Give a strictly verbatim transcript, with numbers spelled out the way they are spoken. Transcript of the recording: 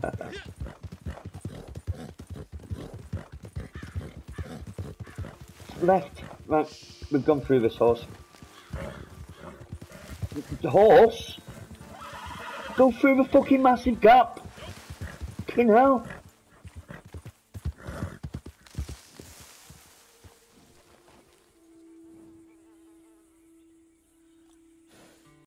Left. Right. We've gone through this horse. The horse? Go through the fucking massive gap. Fucking hell.